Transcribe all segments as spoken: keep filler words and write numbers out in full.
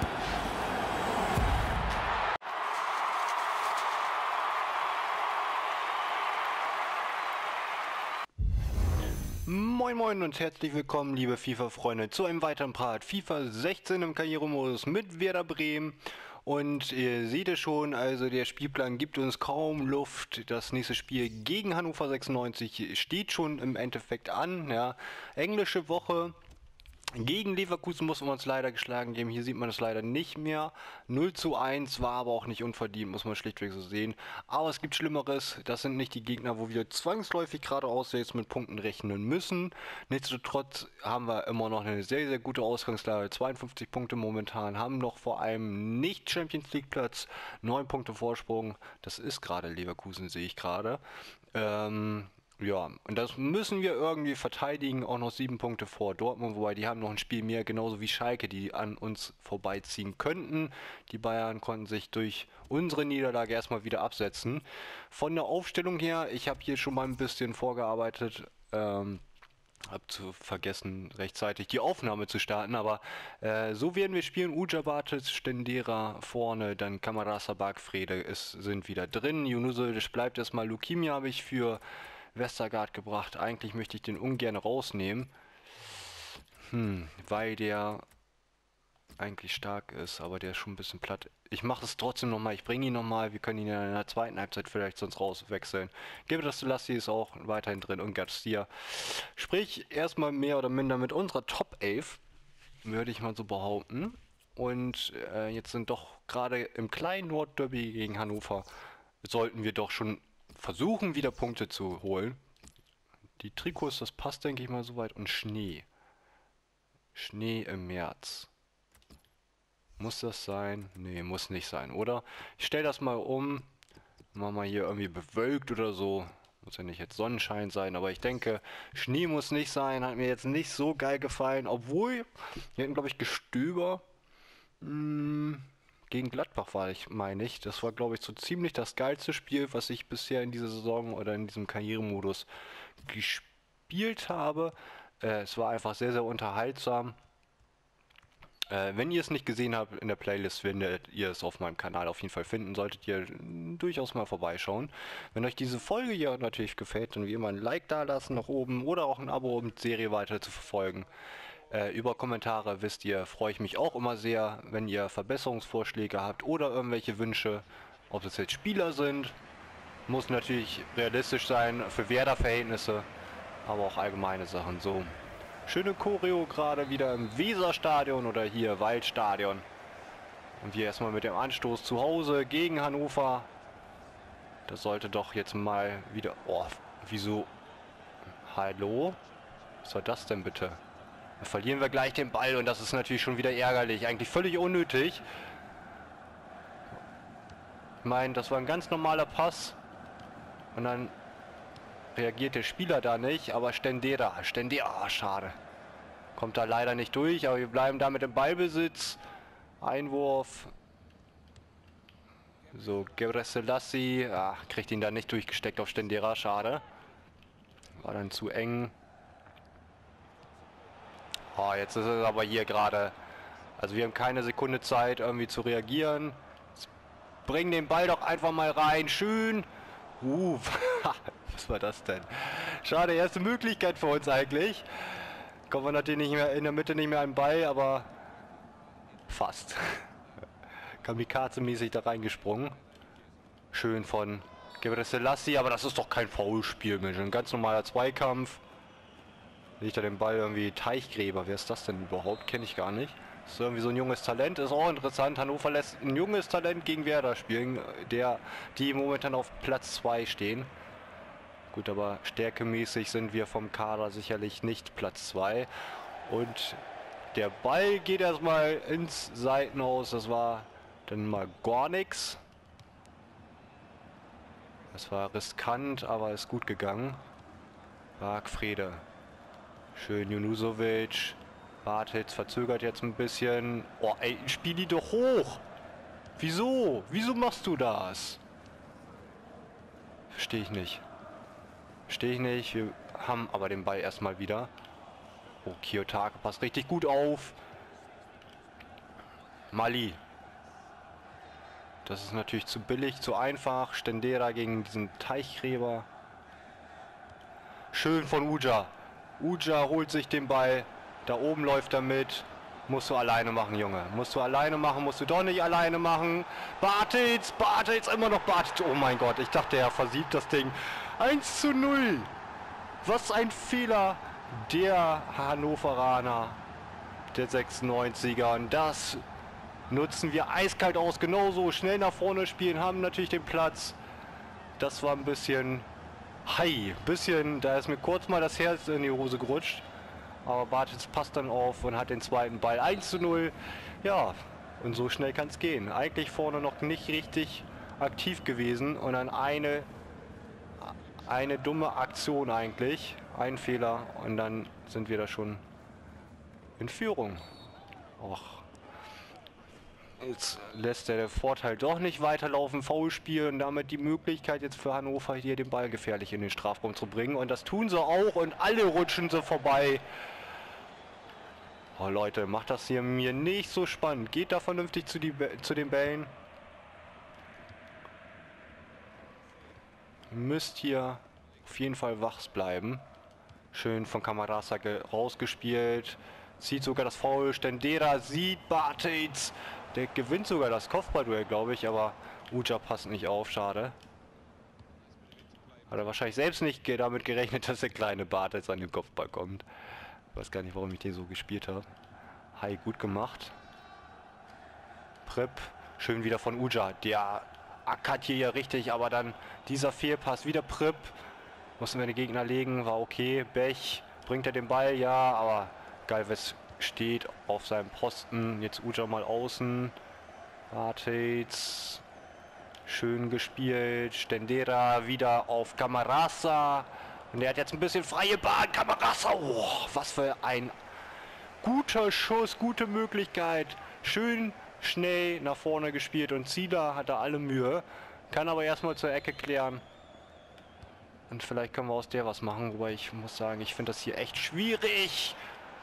Moin Moin und herzlich willkommen, liebe FIFA-Freunde, zu einem weiteren Part FIFA sechzehn im Karrieremodus mit Werder Bremen. Und ihr seht es schon, also der Spielplan gibt uns kaum Luft. Das nächste Spiel gegen Hannover sechsundneunzig steht schon im Endeffekt an. Ja. Englische Woche. Gegen Leverkusen mussten wir uns leider geschlagen geben. Hier sieht man es leider nicht mehr. null zu eins war aber auch nicht unverdient, muss man schlichtweg so sehen. Aber es gibt Schlimmeres. Das sind nicht die Gegner, wo wir zwangsläufig geradeaus jetzt mit Punkten rechnen müssen. Nichtsdestotrotz haben wir immer noch eine sehr, sehr gute Ausgangslage. zweiundfünfzig Punkte momentan. Haben noch vor allem nicht Champions League Platz. neun Punkte Vorsprung. Das ist gerade Leverkusen, sehe ich gerade. Ähm... Ja, und das müssen wir irgendwie verteidigen, auch noch sieben Punkte vor Dortmund, wobei die haben noch ein Spiel mehr, genauso wie Schalke, die an uns vorbeiziehen könnten. Die Bayern konnten sich durch unsere Niederlage erstmal wieder absetzen. Von der Aufstellung her, ich habe hier schon mal ein bisschen vorgearbeitet, ähm, habe zu vergessen, rechtzeitig die Aufnahme zu starten, aber äh, so werden wir spielen. Ujabatic, Stendera vorne, dann Camarasa, Bargfrede ist, sind wieder drin. Junusovic bleibt erstmal. Lukimia habe ich für Westergaard gebracht. Eigentlich möchte ich den ungern rausnehmen, hm, weil der eigentlich stark ist, aber der ist schon ein bisschen platt. Ich mache es trotzdem nochmal, ich bringe ihn nochmal, wir können ihn in der zweiten Halbzeit vielleicht sonst rauswechseln. Gebre Selassie ist auch weiterhin drin und Garcia. Sprich, erstmal mehr oder minder mit unserer Top elf, würde ich mal so behaupten. Und äh, jetzt sind doch gerade im kleinen Nordderby gegen Hannover, sollten wir doch schon versuchen, wieder Punkte zu holen. Die Trikots, das passt, denke ich mal, soweit. Und Schnee. Schnee im März. Muss das sein? Nee, muss nicht sein, oder? Ich stelle das mal um. Machen wir hier irgendwie bewölkt oder so. Muss ja nicht jetzt Sonnenschein sein, aber ich denke, Schnee muss nicht sein. Hat mir jetzt nicht so geil gefallen. Obwohl, wir hatten, glaube ich, Gestöber. Hm... Gegen Gladbach war ich, meine ich. Das war, glaube ich, so ziemlich das geilste Spiel, was ich bisher in dieser Saison oder in diesem Karrieremodus gespielt habe. Äh, es war einfach sehr, sehr unterhaltsam. Äh, wenn ihr es nicht gesehen habt in der Playlist, werdet ihr es auf meinem Kanal auf jeden Fall finden. Solltet ihr durchaus mal vorbeischauen. Wenn euch diese Folge hier natürlich gefällt, dann wie immer ein Like da lassen nach oben oder auch ein Abo, um die Serie weiter zu verfolgen. Äh, über Kommentare, wisst ihr, freue ich mich auch immer sehr, wenn ihr Verbesserungsvorschläge habt oder irgendwelche Wünsche, ob es jetzt Spieler sind, muss natürlich realistisch sein für Werder-Verhältnisse, aber auch allgemeine Sachen. So, schöne Choreo gerade wieder im Weserstadion oder hier Waldstadion. Und wir erstmal mit dem Anstoß zu Hause gegen Hannover. Das sollte doch jetzt mal wieder... Oh, wieso? Hallo? Was war das denn bitte? Dann verlieren wir gleich den Ball und das ist natürlich schon wieder ärgerlich. Eigentlich völlig unnötig. Ich meine, das war ein ganz normaler Pass. Und dann reagiert der Spieler da nicht. Aber Stendera, Stendera, schade. Kommt da leider nicht durch, aber wir bleiben damit im Ballbesitz. Einwurf. So, Gebre Selassie. Ach, kriegt ihn da nicht durchgesteckt auf Stendera, schade. War dann zu eng. Oh, jetzt ist es aber hier gerade. Also wir haben keine Sekunde Zeit, irgendwie zu reagieren. Jetzt bring den Ball doch einfach mal rein. Schön. Uh, was war das denn? Schade, erste Möglichkeit für uns eigentlich. Kommen wir natürlich nicht mehr in der Mitte nicht mehr an den Ball, aber fast. Kamikaze-mäßig da reingesprungen. Schön von Gebre Selassie, aber das ist doch kein Foulspiel, Mensch. Ein ganz normaler Zweikampf. Legt er den Ball irgendwie Teichgräber. Wer ist das denn überhaupt? Kenne ich gar nicht. Ist irgendwie so ein junges Talent. Ist auch interessant. Hannover lässt ein junges Talent gegen Werder spielen, der die momentan auf Platz zwei stehen. Gut, aber stärkemäßig sind wir vom Kader sicherlich nicht Platz zwei. Und der Ball geht erstmal ins Seitenhaus. Das war dann mal gar nichts. Das war riskant, aber ist gut gegangen. Bargfrede. Schön, Junusovic. Bartels verzögert jetzt ein bisschen. Oh, ey, spiel die doch hoch. Wieso? Wieso machst du das? Verstehe ich nicht. Verstehe ich nicht. Wir haben aber den Ball erstmal wieder. Oh, Kiyotake passt richtig gut auf. Mali. Das ist natürlich zu billig, zu einfach. Stendera gegen diesen Teichgräber. Schön von Uja. Uja holt sich den Ball. Da oben läuft er mit. Musst du alleine machen, Junge. Musst du alleine machen, musst du doch nicht alleine machen. Bartels, Bartels, immer noch Bartels. Oh mein Gott, ich dachte, er versieht das Ding. eins zu null. Was ein Fehler der Hannoveraner, der sechsundneunziger. Und das nutzen wir eiskalt aus. Genauso schnell nach vorne spielen, haben natürlich den Platz. Das war ein bisschen... Hi, bisschen, da ist mir kurz mal das Herz in die Hose gerutscht. Aber Bartels passt dann auf und hat den zweiten Ball. eins zu null. Ja, und so schnell kann es gehen. Eigentlich vorne noch nicht richtig aktiv gewesen. Und dann eine, eine dumme Aktion eigentlich. Ein Fehler und dann sind wir da schon in Führung. Och. Jetzt lässt er der Vorteil doch nicht weiterlaufen, Foulspiel und damit die Möglichkeit jetzt für Hannover hier den Ball gefährlich in den Strafraum zu bringen. Und das tun sie auch und alle rutschen sie vorbei. Oh Leute, macht das hier mir nicht so spannend. Geht da vernünftig zu, die, zu den Bällen. Müsst hier auf jeden Fall wach bleiben. Schön von Camarasa rausgespielt. Zieht sogar das Foul. Stendera sieht Bartels. Der gewinnt sogar das Kopfballduell, glaube ich, aber Uja passt nicht auf, schade. Hat er wahrscheinlich selbst nicht damit gerechnet, dass der kleine Bartels an den Kopfball kommt. Ich weiß gar nicht, warum ich den so gespielt habe. Hi, gut gemacht. Prip, schön wieder von Uja. Der ackert hier ja richtig, aber dann dieser Fehlpass, wieder Prip. Mussten wir den Gegner legen, war okay. Bech, bringt er den Ball? Ja, aber Galvez steht auf seinem Posten. Jetzt Uja mal außen. Bartels. Schön gespielt. Stendera wieder auf Camarasa. Und der hat jetzt ein bisschen freie Bahn. Camarasa. Oh, was für ein guter Schuss. Gute Möglichkeit. Schön schnell nach vorne gespielt. Und Zieler hat da alle Mühe. Kann aber erstmal zur Ecke klären. Und vielleicht können wir aus der was machen. Wobei ich muss sagen, ich finde das hier echt schwierig.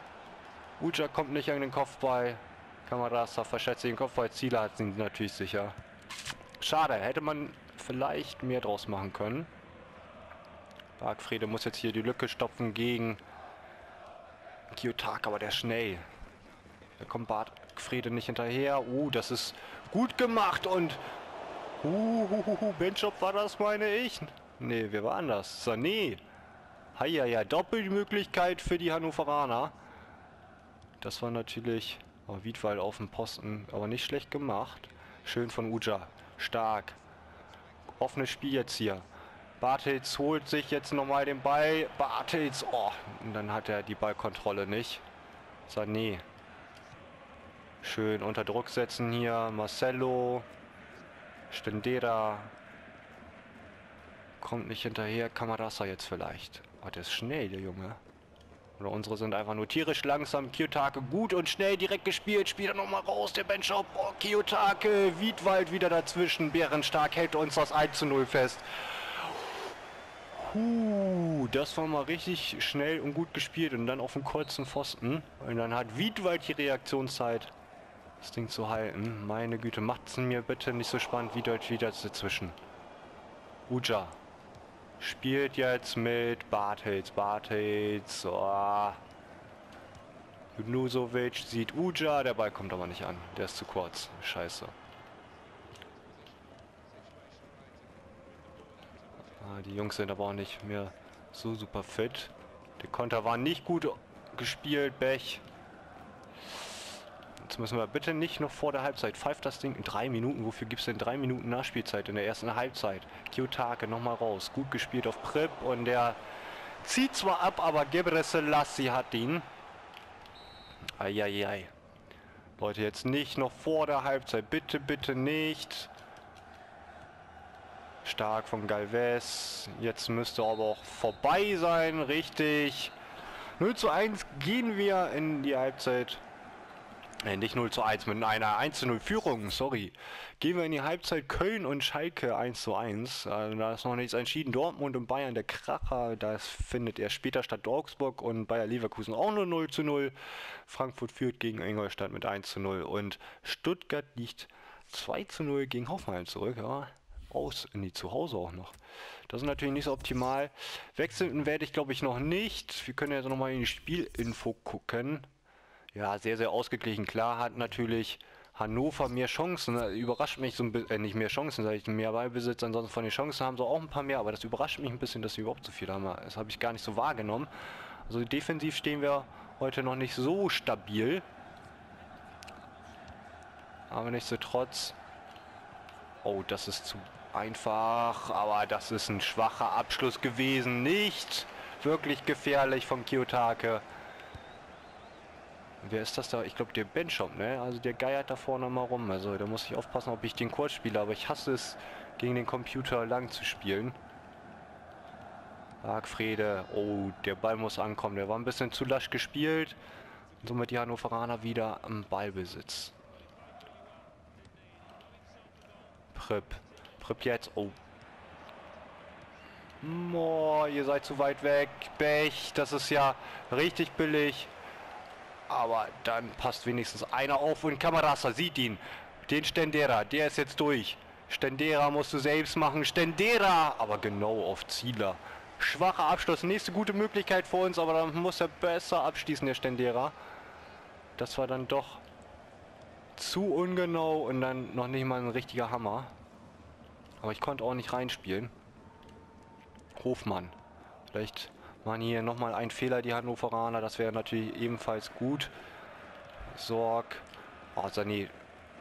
Uja kommt nicht an den Kopfball. Camarasa verschätzt den Kopfball. Zieler hat ihn natürlich sicher. Schade, hätte man vielleicht mehr draus machen können. Bargfrede muss jetzt hier die Lücke stopfen gegen Kiyotaka, aber der ist schnell. Da kommt Bargfrede nicht hinterher. Uh, das ist gut gemacht und... Uh, uh, uh, uh Benchop war das, meine ich. Nee, wer war anders? Sané. Haja, ja, Doppelmöglichkeit für die Hannoveraner. Das war natürlich oh, Wiedwald auf dem Posten, aber nicht schlecht gemacht. Schön von Uja. Stark. Offenes Spiel jetzt hier. Bartels holt sich jetzt nochmal den Ball. Bartels. Oh, und dann hat er die Ballkontrolle nicht. Sané. Schön unter Druck setzen hier. Marcelo. Stendera. Kommt nicht hinterher. Camarasa jetzt vielleicht. Oh, der ist schnell, der Junge. Oder unsere sind einfach nur tierisch langsam. Kiyotake gut und schnell direkt gespielt. Spielt er nochmal raus, der Benchop. Oh, Kiyotake. Wiedwald wieder dazwischen. Bärenstark hält uns das eins zu null fest. Huh, das war mal richtig schnell und gut gespielt. Und dann auf dem kurzen Pfosten. Und dann hat Wiedwald die Reaktionszeit, das Ding zu halten. Meine Güte, macht's mir bitte nicht so spannend. Wiedwald wieder dazwischen. Uja. Spielt jetzt mit Bartels, Bartels, oh. Junusovic sieht Uja, der Ball kommt aber nicht an, der ist zu kurz, scheiße. Ah, die Jungs sind aber auch nicht mehr so super fit. Der Konter war nicht gut gespielt, Bech. Jetzt müssen wir bitte nicht noch vor der Halbzeit. Pfeift das Ding in drei Minuten. Wofür gibt es denn drei Minuten Nachspielzeit in der ersten Halbzeit? Kiyotake nochmal raus. Gut gespielt auf Prip und der zieht zwar ab, aber Gebre Selassie hat ihn. Eieiei. Leute, jetzt nicht noch vor der Halbzeit. Bitte, bitte nicht. Stark von Galvez. Jetzt müsste aber auch vorbei sein. Richtig. null zu eins gehen wir in die Halbzeit. Äh, nicht null zu eins, mit einer eins zu null Führung, sorry. Gehen wir in die Halbzeit. Köln und Schalke eins zu eins. Also da ist noch nichts entschieden. Dortmund und Bayern der Kracher. Das findet erst später statt. Augsburg und Bayer Leverkusen auch nur null zu null. Frankfurt führt gegen Ingolstadt mit eins zu null. Und Stuttgart liegt zwei zu null gegen Hoffenheim zurück. Ja, aus in die Zuhause auch noch. Das ist natürlich nicht so optimal. Wechseln werde ich glaube ich noch nicht. Wir können jetzt nochmal in die Spielinfo gucken. Ja, sehr, sehr ausgeglichen. Klar hat natürlich Hannover mehr Chancen. Überrascht mich so ein bisschen, äh, nicht mehr Chancen, sage ich, mehr Ballbesitz. Ansonsten von den Chancen haben sie auch ein paar mehr, aber das überrascht mich ein bisschen, dass sie überhaupt so viel haben. Das habe ich gar nicht so wahrgenommen. Also defensiv stehen wir heute noch nicht so stabil. Aber nichtsdestotrotz. Oh, das ist zu einfach. Aber das ist ein schwacher Abschluss gewesen. Nicht wirklich gefährlich von Kiyotake. Wer ist das da? Ich glaube der Benchop, ne? Also der geiert da vorne mal rum. Also da muss ich aufpassen, ob ich den kurz spiele. Aber ich hasse es, gegen den Computer lang zu spielen. Bargfrede. Oh, der Ball muss ankommen. Der war ein bisschen zu lasch gespielt. Und somit die Hannoveraner wieder am Ballbesitz. Prip. Prip jetzt. Oh. Oh, ihr seid zu weit weg. Bech, das ist ja richtig billig. Aber dann passt wenigstens einer auf und Camarasa sieht ihn. Den Stendera, der ist jetzt durch. Stendera musst du selbst machen. Stendera, aber genau auf Zieler. Schwacher Abschluss, nächste gute Möglichkeit für uns, aber dann muss er besser abschließen, der Stendera. Das war dann doch zu ungenau und dann noch nicht mal ein richtiger Hammer. Aber ich konnte auch nicht reinspielen. Hofmann. Vielleicht machen hier nochmal einen Fehler, die Hannoveraner. Das wäre natürlich ebenfalls gut. Sorg. Oh, Sané.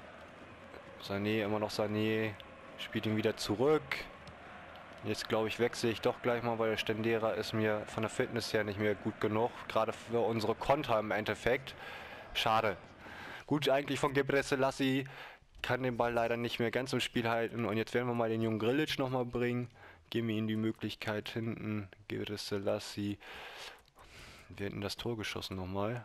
Sané, immer noch Sané. Spielt ihn wieder zurück. Jetzt glaube ich wechsle ich doch gleich mal, weil der Stendera ist mir von der Fitness her nicht mehr gut genug. Gerade für unsere Konter im Endeffekt. Schade. Gut eigentlich von Gebre Selassie. Kann den Ball leider nicht mehr ganz im Spiel halten. Und jetzt werden wir mal den jungen Grilic nochmal bringen. Geben wir ihm die Möglichkeit hinten. Gebre Selassie. Wir hätten das Tor geschossen nochmal.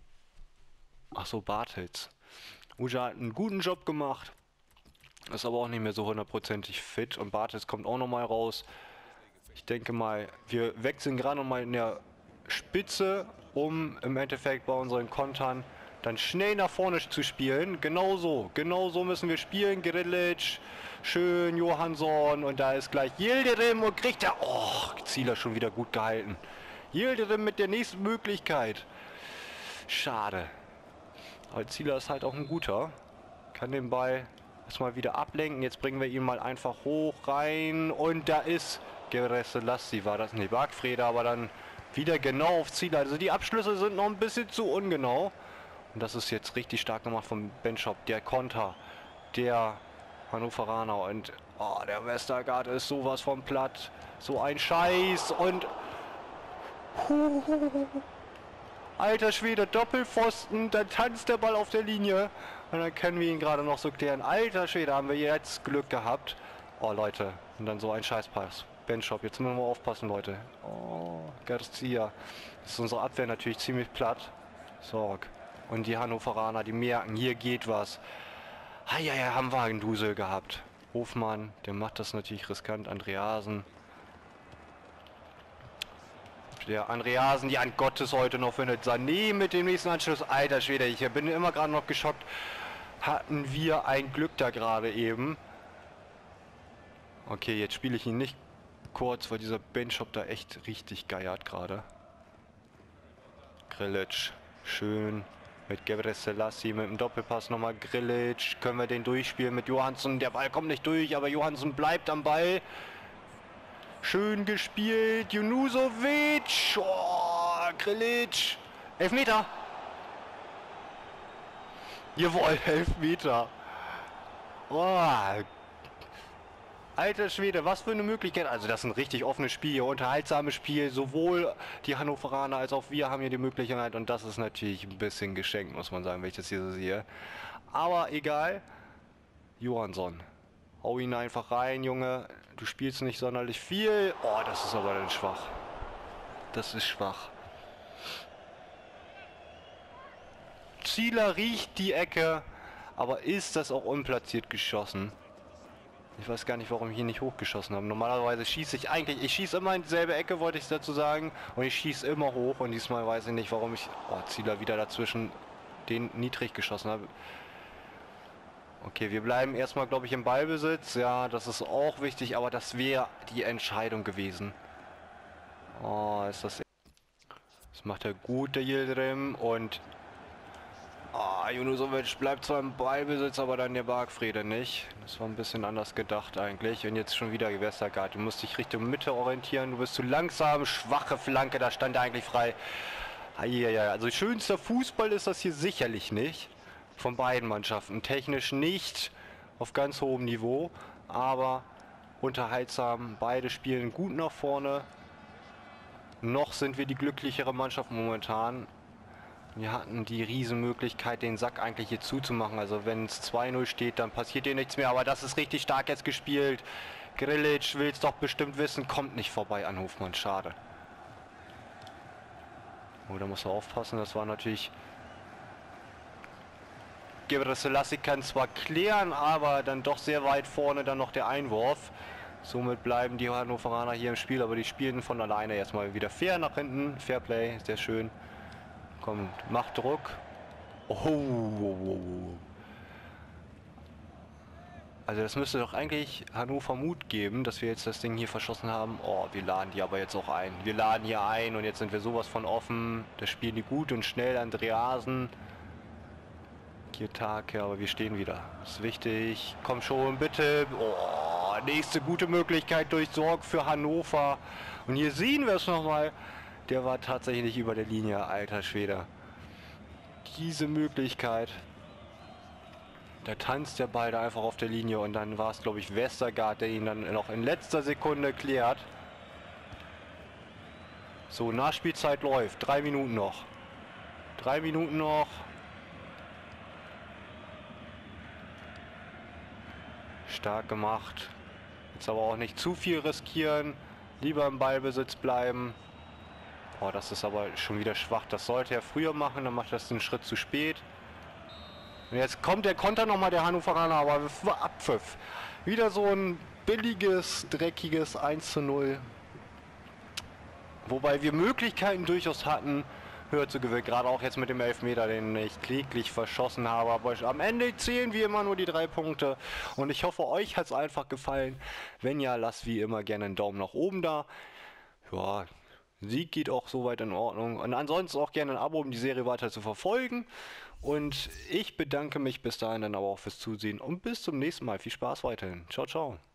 Achso, Bartels. Uja hat einen guten Job gemacht. Ist aber auch nicht mehr so hundertprozentig fit. Und Bartels kommt auch nochmal raus. Ich denke mal, wir wechseln gerade nochmal in der Spitze, um im Endeffekt bei unseren Kontern dann schnell nach vorne zu spielen. Genauso, genauso müssen wir spielen. Grilic, schön, Johansson und da ist gleich Yildirim und kriegt er... Oh, Zieler schon wieder gut gehalten. Yildirim mit der nächsten Möglichkeit. Schade. Aber Zieler ist halt auch ein guter. Kann den Ball erstmal wieder ablenken. Jetzt bringen wir ihn mal einfach hoch rein und da ist Gebre Selassie, war das nicht Bargfrede, aber dann wieder genau auf Zieler. Also die Abschlüsse sind noch ein bisschen zu ungenau. Und das ist jetzt richtig stark gemacht vom Benchop. Der Konter, der Hannoveraner und oh, der Westergaard ist sowas von platt. So ein Scheiß und Huhuhu. Alter Schwede, Doppelpfosten, dann tanzt der Ball auf der Linie und dann können wir ihn gerade noch so klären. Alter Schwede, haben wir jetzt Glück gehabt. Oh Leute, und dann so ein Scheißpass. Benchop, jetzt müssen wir mal aufpassen, Leute. Oh, Garcia. Das ist unsere Abwehr natürlich ziemlich platt. Sorg. Und die Hannoveraner, die merken, hier geht was. Ah ja, ja, haben wir einen Dusel gehabt. Hofmann, der macht das natürlich riskant. Andreasen. Der Andreasen, die an Gottes heute noch findet. Sané mit dem nächsten Anschluss. Alter Schwede, ich bin immer gerade noch geschockt. Hatten wir ein Glück da gerade eben. Okay, jetzt spiele ich ihn nicht kurz, weil dieser Benchop da echt richtig geiert gerade. Grilic, schön. Mit Gebre Selassie, mit dem Doppelpass nochmal Grilic. Können wir den durchspielen mit Johansson. Der Ball kommt nicht durch, aber Johansson bleibt am Ball. Schön gespielt. Junusovic. Oh, Grilic. Elfmeter. Jawohl, Elfmeter. Oh. Alter Schwede, was für eine Möglichkeit. Also das ist ein richtig offenes Spiel, hier unterhaltsames Spiel. Sowohl die Hannoveraner als auch wir haben hier die Möglichkeit. Und das ist natürlich ein bisschen geschenkt, muss man sagen, wenn ich das hier so sehe. Aber egal. Johansson. Hau ihn einfach rein, Junge. Du spielst nicht sonderlich viel. Oh, das ist aber dann schwach. Das ist schwach. Zieler riecht die Ecke, aber ist das auch unplatziert geschossen? Ich weiß gar nicht, warum ich hier nicht hochgeschossen habe. Normalerweise schieße ich eigentlich, ich schieße immer in dieselbe Ecke, wollte ich dazu sagen. Und ich schieße immer hoch und diesmal weiß ich nicht, warum ich, oh, Zieler wieder dazwischen den niedrig geschossen habe. Okay, wir bleiben erstmal, glaube ich, im Ballbesitz. Ja, das ist auch wichtig, aber das wäre die Entscheidung gewesen. Oh, ist das... Das macht er gut, der Yildirim. Und... Ah, Junusovic bleibt zwar im Ballbesitz, aber dann der Bargfrede nicht. Das war ein bisschen anders gedacht eigentlich. Und jetzt schon wieder Westergaard. Du musst dich Richtung Mitte orientieren. Du bist zu langsam. Schwache Flanke, da stand er eigentlich frei. Eieiei. Also schönster Fußball ist das hier sicherlich nicht. Von beiden Mannschaften. Technisch nicht auf ganz hohem Niveau. Aber unterhaltsam. Beide spielen gut nach vorne. Noch sind wir die glücklichere Mannschaft momentan. Wir hatten die Riesenmöglichkeit, den Sack eigentlich hier zuzumachen. Also wenn es zwei null steht, dann passiert hier nichts mehr. Aber das ist richtig stark jetzt gespielt. Grilic will es doch bestimmt wissen. Kommt nicht vorbei an Hofmann. Schade. Oh, da muss er aufpassen. Das war natürlich... Gebrselassie kann zwar klären, aber dann doch sehr weit vorne dann noch der Einwurf. Somit bleiben die Hannoveraner hier im Spiel, aber die spielen von alleine erstmal wieder fair nach hinten. Fairplay, sehr schön. Komm, macht Druck. Oh. Also das müsste doch eigentlich Hannover Mut geben, dass wir jetzt das Ding hier verschossen haben. Oh, wir laden die aber jetzt auch ein. Wir laden hier ein und jetzt sind wir sowas von offen. Das spielen die gut und schnell, Andreasen. Kirtake, aber wir stehen wieder. Das ist wichtig. Komm schon, bitte. Oh, nächste gute Möglichkeit durch Sorg für Hannover. Und hier sehen wir es nochmal. Der war tatsächlich über der Linie, alter Schwede. Diese Möglichkeit. Da tanzt der Ball da einfach auf der Linie und dann war es, glaube ich, Westergaard, der ihn dann noch in letzter Sekunde klärt. So, Nachspielzeit läuft. Drei Minuten noch. Drei Minuten noch. Stark gemacht. Jetzt aber auch nicht zu viel riskieren. Lieber im Ballbesitz bleiben. Oh, das ist aber schon wieder schwach. Das sollte er früher machen, dann macht das einen Schritt zu spät. Und jetzt kommt der Konter nochmal, der Hannoveraner, aber Abpfiff. Wieder so ein billiges, dreckiges eins zu null. Wobei wir Möglichkeiten durchaus hatten, höher zu gewinnen. Gerade auch jetzt mit dem Elfmeter, den ich kläglich verschossen habe. Aber am Ende zählen wir immer nur die drei Punkte. Und ich hoffe, euch hat es einfach gefallen. Wenn ja, lasst wie immer gerne einen Daumen nach oben da. Ja, Sieg geht auch soweit in Ordnung. Und ansonsten auch gerne ein Abo, um die Serie weiter zu verfolgen. Und ich bedanke mich bis dahin dann aber auch fürs Zusehen. Und bis zum nächsten Mal. Viel Spaß weiterhin. Ciao, ciao.